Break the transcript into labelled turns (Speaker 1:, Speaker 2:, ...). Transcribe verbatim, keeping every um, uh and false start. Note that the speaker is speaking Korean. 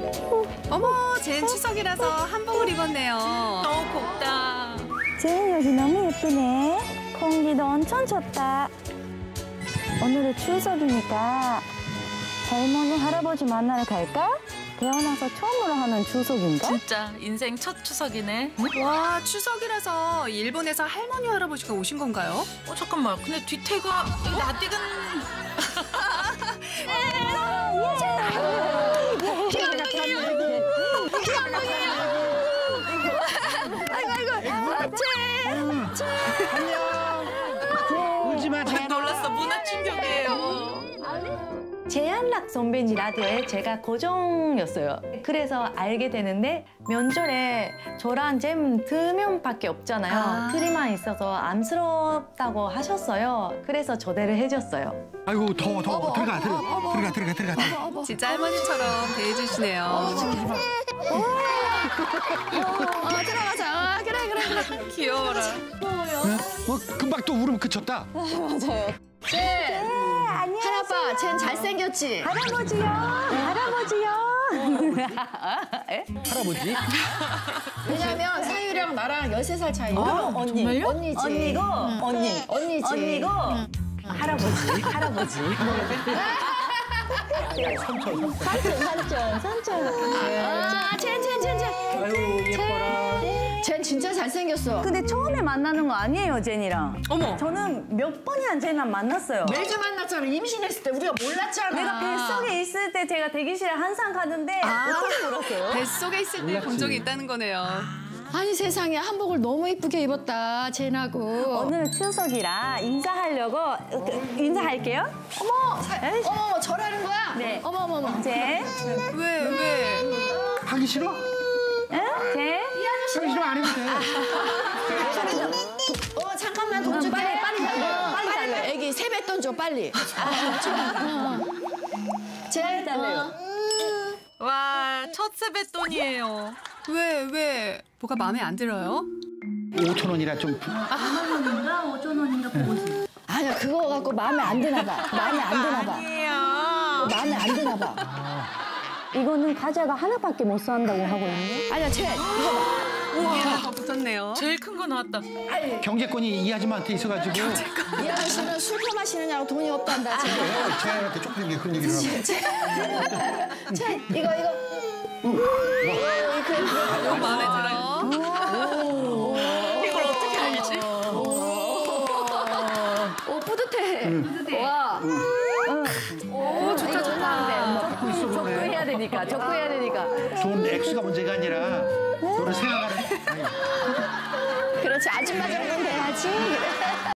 Speaker 1: 어머, 쟨 추석이라서 한복을 입었네요.
Speaker 2: 너무 곱다.
Speaker 3: 쟨 여기 너무 예쁘네. 공기도 엄청 좋다. 오늘은 추석이니까 할머니, 할아버지 만나러 갈까? 태어나서 처음으로 하는 추석인가?
Speaker 2: 진짜 인생 첫 추석이네.
Speaker 1: 와, 추석이라서 일본에서 할머니, 할아버지가 오신 건가요?
Speaker 2: 어, 잠깐만. 근데 뒤태가 여기 낯익은...
Speaker 4: 울지마, 쟤.
Speaker 2: 놀랐어. 문화 충격이에요.
Speaker 3: 제안락 선배님 라디오에 제가 고정이었어요. 그래서 알게 되는데 면접에 저랑 잼 두 명밖에 없잖아요.
Speaker 1: 아.
Speaker 3: 둘이만 있어서 안쓰럽다고 하셨어요. 그래서 초대를 해줬어요.
Speaker 4: 아이고, 더워, 더워. 들어가, 들어가. 들어가, 들어가, 들어가. 들어가.
Speaker 1: 진짜 할머니처럼 대해주시네요.
Speaker 5: 어, 들어가자. 어, 그래, 그래, 그래.
Speaker 1: 귀여워라.
Speaker 4: 응? 어, 금방 또 울음 그쳤다.
Speaker 5: 쟤, 할아빠, 쟤는 잘생겼지?
Speaker 3: 할아버지요, 할아버지요.
Speaker 4: 할아버지?
Speaker 5: 왜냐면 사유랑 나랑 열세 살 차이.
Speaker 3: 어, 언니.
Speaker 5: 정말요? 언니지.
Speaker 3: 언니고, 언니.
Speaker 5: 언니지.
Speaker 3: 언니고, 할아버지, 할아버지. 삼촌, 삼촌, 삼촌.
Speaker 5: 아, 쟤, 쟤, 쟤, 쟤.
Speaker 4: 아유, 예뻐라.
Speaker 5: 쟤 진짜 잘생겼어.
Speaker 3: 근데 처음에 만나는 거 아니에요, 제니랑.
Speaker 1: 어머.
Speaker 3: 저는 몇 번이나 제니랑 만났어요.
Speaker 5: 매주 만났잖아. 임신했을 때 우리가 몰랐잖아.
Speaker 3: 내가 뱃속에 있을 때 제가 대기실에 항상 가는데 어떻게 몰랐어요?
Speaker 1: 뱃속에 있을 때 본
Speaker 4: 몰랐지.
Speaker 1: 적이 있다는 거네요.
Speaker 5: 아니 세상에 한복을 너무 이쁘게 입었다. 쟤하고.
Speaker 3: 오늘은 추석이라 인사하려고 그, 인사할게요.
Speaker 5: 어머, 사,
Speaker 3: 에이.
Speaker 5: 어머, 절하는 거야?
Speaker 3: 네.
Speaker 5: 어머, 어머, 어머.
Speaker 3: 제,
Speaker 1: 왜, 왜?
Speaker 4: 하기 싫어?
Speaker 3: 응? 제.
Speaker 4: 하기 싫어, 안 해도 돼.
Speaker 5: 어, 잠깐만 돈 줄게.
Speaker 3: 빨리, 빨리 달래.
Speaker 5: 어,
Speaker 3: 빨리 달래.
Speaker 5: 애기 세뱃돈 줘, 빨리. 쟤
Speaker 3: 달래요.
Speaker 2: 와, 첫 세뱃돈이에요.
Speaker 1: 왜, 왜? 뭐가 마음에 안 들어요?
Speaker 4: 오천 원이라 좀.
Speaker 3: 원인가 오천 원인가 보고 있어.
Speaker 5: 아니야, 그거 갖고 마음에 안 드나 봐. 마음에 안 드나 봐.
Speaker 2: 아니에요.
Speaker 5: 마음에 안 드나 봐.
Speaker 3: 이거는 과자가 하나밖에 못 산다고 하고 있는데.
Speaker 5: 아니야, 쟤 이거 봐.
Speaker 1: 우와, 더 붙었네요.
Speaker 2: 제일 큰 거 나왔다.
Speaker 4: 경제권이 이 아줌마한테 있어가지고.
Speaker 5: 이 아저씨는 술 퍼마시느냐고 돈이 없단다, 쟤.
Speaker 4: 쟤한테 쪽팔린 게 그런 얘기를 하고.
Speaker 5: 쟤, 이거, 이거.
Speaker 1: 너무 마음에 들어요.
Speaker 2: 이걸 어떻게 알지?
Speaker 5: 오, 뿌듯해. 와.
Speaker 3: 오, 좋다, 좋다.
Speaker 4: 갖고 있어,
Speaker 3: 적도
Speaker 4: 그래.
Speaker 3: 해야 되니까, 적도 해야 되니까.
Speaker 4: 돈 액수가 문제가 아니라 너를 생각하는. 아니.
Speaker 5: 그렇지, 아줌마 정도는 돼야지.